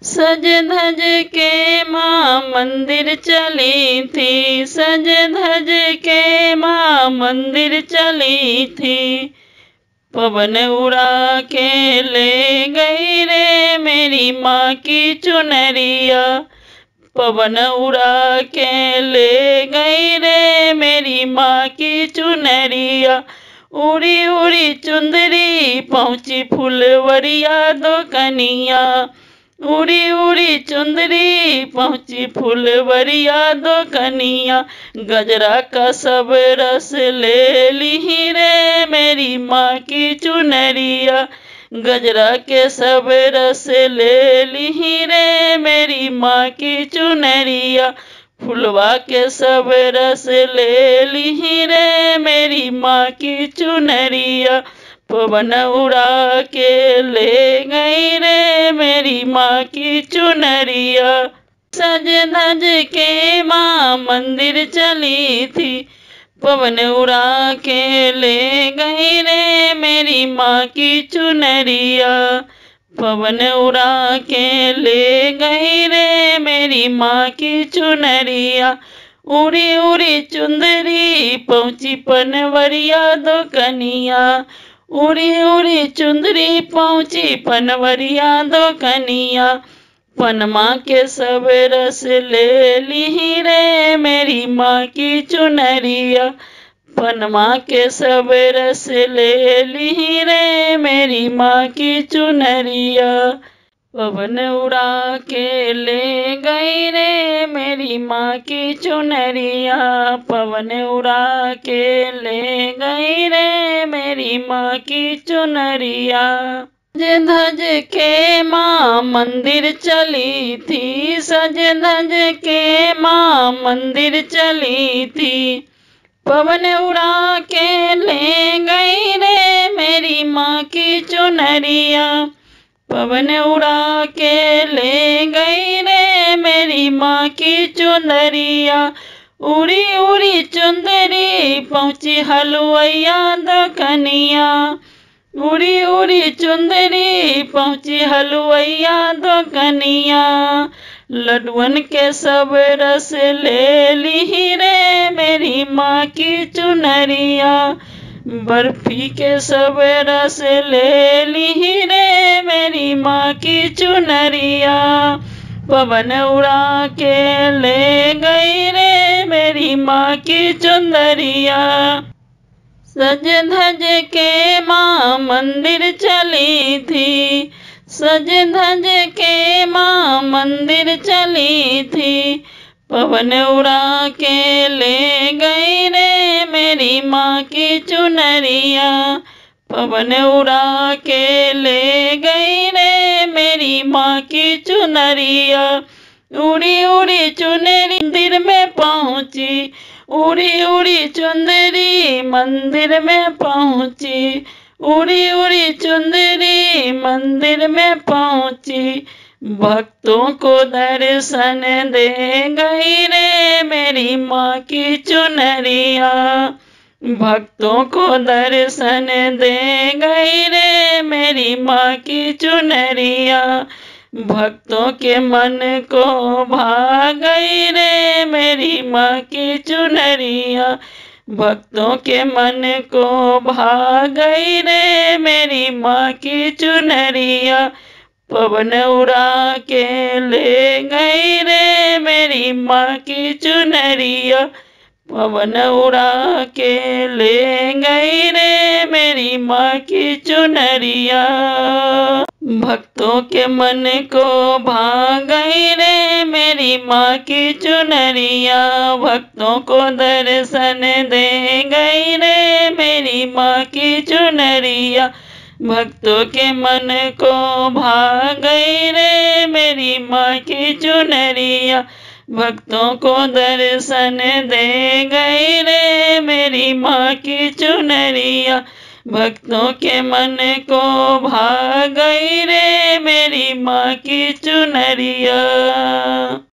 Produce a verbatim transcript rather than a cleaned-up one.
सज धज के माँ मंदिर चली थी, सज धज के माँ मंदिर चली थी। पवन उड़ा के ले गई रे मेरी माँ की चुनरिया, पवन उड़ा के ले गई रे मेरी माँ की चुनरिया। उड़ी उड़ी चुंदरी पहुँची फुलवरिया दो कनिया, उड़ी उड़ी चुंदरी पहुँची फुलवरिया दो कनिया। गजरा का सब रस ले ली रे मेरी माँ की चुनरिया, गजरा के सब रस ले ली रे मेरी माँ की चुनरिया। फुलवा के सब रस ले ली रे मेरी माँ की चुनरिया। पवन उड़ा के ले गई रे मेरी माँ की चुनरिया। सज धज के माँ मंदिर चली थी, पवन उड़ा के ले गई रे मेरी माँ की चुनरिया, पवन उड़ा के ले गई रे मेरी माँ की चुनरिया। उड़ी उड़ी चुंदरी पहुँची पनवरिया दो कनिया, उड़ी उड़ी चुंदरी पहुँची पनवरिया दो कनिया। पनमा के सब रस ले ली रे मेरी माँ की चुनरिया, पनमा के सब रस ले ली रे मेरी माँ की चुनरिया। पवन उड़ा के ले गई रे मेरी माँ की चुनरिया, पवन उड़ा के ले गई रे मेरी माँ की चुनरिया। सज धज के माँ मंदिर चली थी, सज धज के माँ मंदिर चली थी। पवन उड़ा के ले गई रे मेरी माँ की चुनरिया, पवन उड़ा के ले गई रे मेरी माँ की चुनरिया। उड़ी उड़ी चुंदरी पहुँची हलवैया दो कनिया, उड़ी उड़ी चुंदरी पहुँची हलवैया दो कनिया। लड्डुअन के सब रस ले ली रे मेरी माँ की चुनरिया, बर्फी के सब रस ले ली रे मेरी माँ की चुनरिया। पवन उड़ा के ले गई रे मेरी माँ की चुनरिया। सज धज के माँ मंदिर चली थी, सज धज के माँ मंदिर चली थी। पवन उड़ा के ले गई रे मेरी माँ की चुनरिया, पवन उड़ा के ले गई रे मेरी माँ की चुनरिया। उड़ी उड़ी चुनरी मंदिर में पहुँची, उड़ी उड़ी चुंदरी मंदिर में पहुँची, उड़ी उड़ी चुंदरी मंदिर में पहुँची। भक्तों को दर्शन दे गई रे मेरी माँ की चुनरिया, भक्तों को दर्शन दे गई रे मेरी माँ की चुनरिया। भक्तों के मन को भा गई रे मेरी माँ की चुनरिया, भक्तों के मन को भा गई रे मेरी माँ की चुनरिया। पवन उड़ा के ले गई रे मेरी माँ की चुनरिया, पवन उड़ा के ले गई रे मेरी माँ की चुनरिया। भक्तों के मन को भा गई रे मेरी माँ की चुनरिया, भक्तों को दर्शन दे गई रे मेरी माँ की चुनरिया। भक्तों के मन को भा गई रे मेरी माँ की चुनरिया, भक्तों को दर्शन दे गई रे मेरी माँ की चुनरिया। भक्तों के मन को भा गई रे मेरी माँ की चुनरिया।